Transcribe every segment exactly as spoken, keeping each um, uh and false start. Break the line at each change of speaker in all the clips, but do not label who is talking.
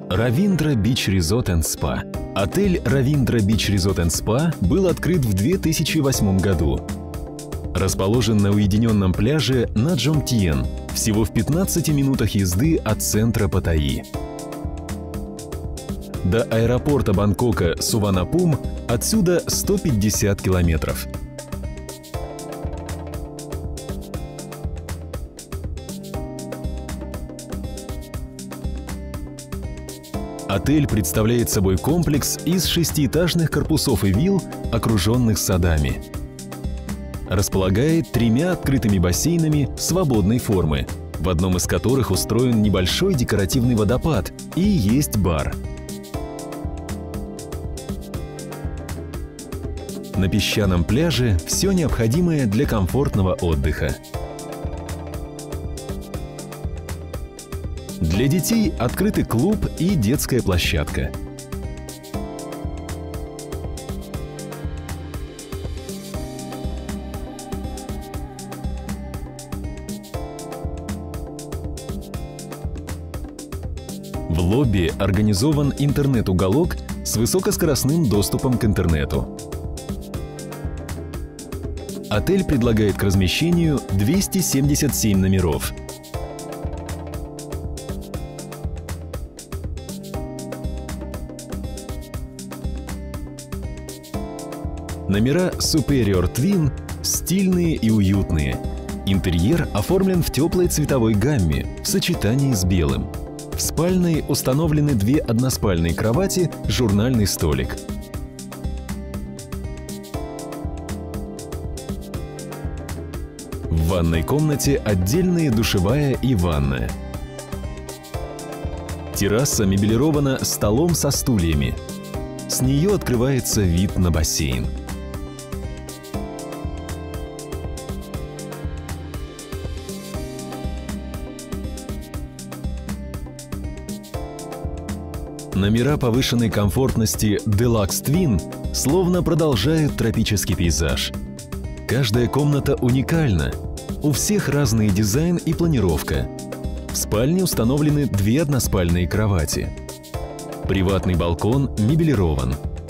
Равиндра Бич Resort энд Спа. Отель Равиндра Бич Resort энд Спа был открыт в две тысячи восьмом году. Расположен на уединенном пляже на Джомтьен, всего в пятнадцати минутах езды от центра Паттайи. До аэропорта Бангкока Суванапум отсюда сто пятьдесят километров. Отель представляет собой комплекс из шестиэтажных корпусов и вилл, окруженных садами. Располагает тремя открытыми бассейнами свободной формы, в одном из которых устроен небольшой декоративный водопад и есть бар. На песчаном пляже все необходимое для комфортного отдыха. Для детей открыты клуб и детская площадка. В лобби организован интернет-уголок с высокоскоростным доступом к интернету. Отель предлагает к размещению двести семьдесят семь номеров. Номера Superior Twin стильные и уютные. Интерьер оформлен в теплой цветовой гамме в сочетании с белым. В спальной установлены две односпальные кровати, журнальный столик. В ванной комнате отдельные душевая и ванная. Терраса мебелирована столом со стульями. С нее открывается вид на бассейн. Номера повышенной комфортности Deluxe Twin словно продолжают тропический пейзаж. Каждая комната уникальна. У всех разный дизайн и планировка. В спальне установлены две односпальные кровати. Приватный балкон мебелирован.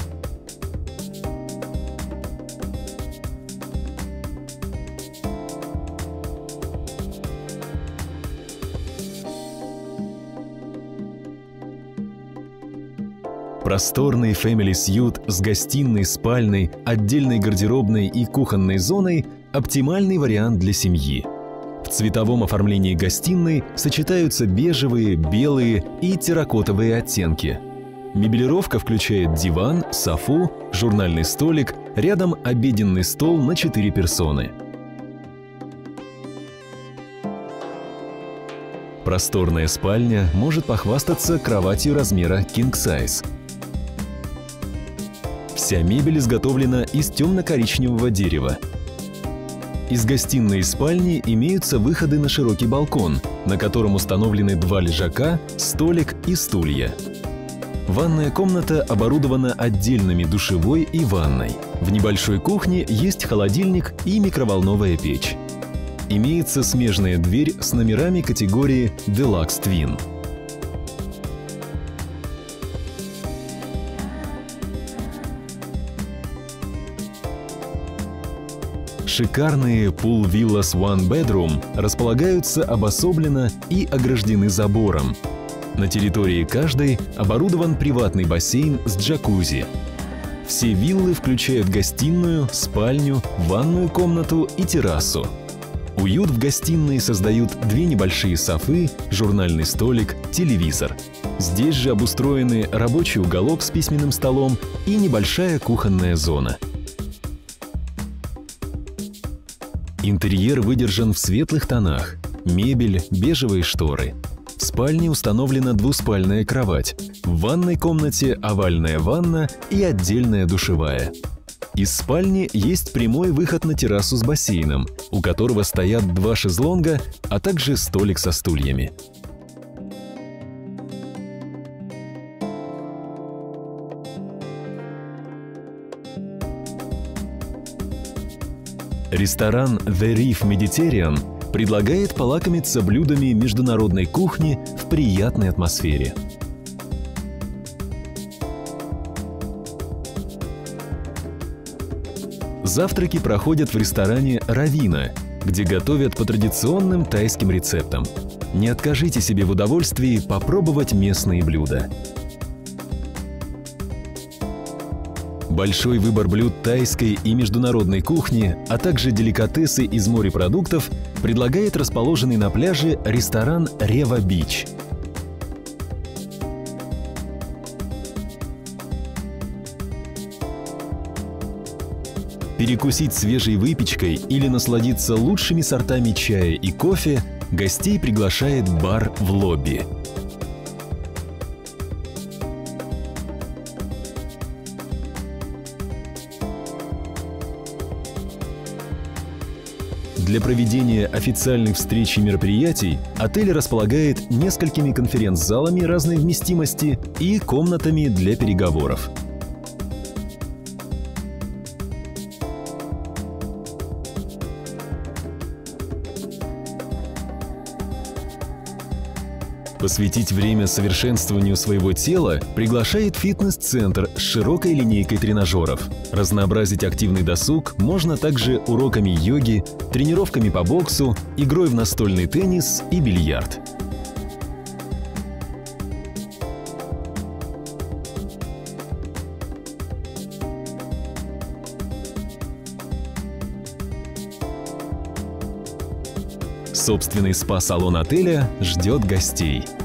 Просторный Family Suite с гостиной, спальной, отдельной гардеробной и кухонной зоной – оптимальный вариант для семьи. В цветовом оформлении гостиной сочетаются бежевые, белые и терракотовые оттенки. Мебелировка включает диван, софу, журнальный столик, рядом обеденный стол на четыре персоны. Просторная спальня может похвастаться кроватью размера King Size. Вся мебель изготовлена из темно-коричневого дерева. Из гостиной и спальни имеются выходы на широкий балкон, на котором установлены два лежака, столик и стулья. Ванная комната оборудована отдельными душевой и ванной. В небольшой кухне есть холодильник и микроволновая печь. Имеется смежная дверь с номерами категории Deluxe Twin. Шикарные Pool Villas One Bedroom располагаются обособленно и ограждены забором. На территории каждой оборудован приватный бассейн с джакузи. Все виллы включают гостиную, спальню, ванную комнату и террасу. Уют в гостиной создают две небольшие софы, журнальный столик, телевизор. Здесь же обустроены рабочий уголок с письменным столом и небольшая кухонная зона. Интерьер выдержан в светлых тонах. Мебель, бежевые шторы. В спальне установлена двуспальная кровать. В ванной комнате овальная ванна и отдельная душевая. Из спальни есть прямой выход на террасу с бассейном, у которого стоят два шезлонга, а также столик со стульями. Ресторан The Reef Mediterranean предлагает полакомиться блюдами международной кухни в приятной атмосфере. Завтраки проходят в ресторане «Равина», где готовят по традиционным тайским рецептам. Не откажите себе в удовольствии попробовать местные блюда. Большой выбор блюд тайской и международной кухни, а также деликатесы из морепродуктов предлагает расположенный на пляже ресторан «Рева Бич». Перекусить свежей выпечкой или насладиться лучшими сортами чая и кофе гостей приглашает бар в лобби. Для проведения официальных встреч и мероприятий отель располагает несколькими конференц-залами разной вместимости и комнатами для переговоров. Посвятить время совершенствованию своего тела приглашает фитнес-центр с широкой линейкой тренажеров. Разнообразить активный досуг можно также уроками йоги, тренировками по боксу, игрой в настольный теннис и бильярд. Собственный спа-салон отеля ждет гостей.